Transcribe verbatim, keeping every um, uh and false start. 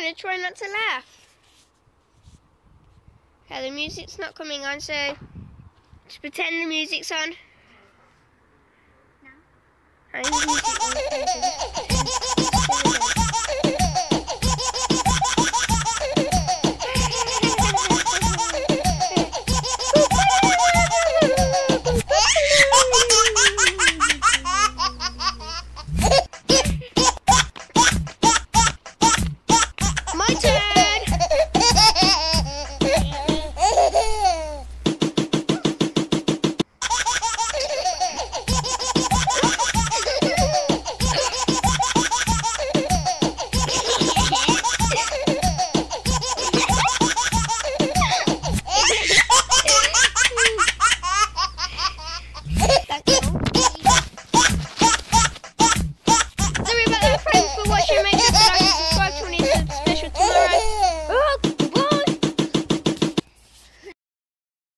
going to try not to laugh. Okay, the music's not coming on, so just pretend the music's on. No. And the music on.